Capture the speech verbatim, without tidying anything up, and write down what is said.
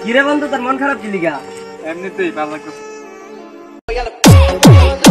কিরে বন্ধু তোর মন খারাপ কি লিগা? এমনিতেই ভালো লাগতেছে।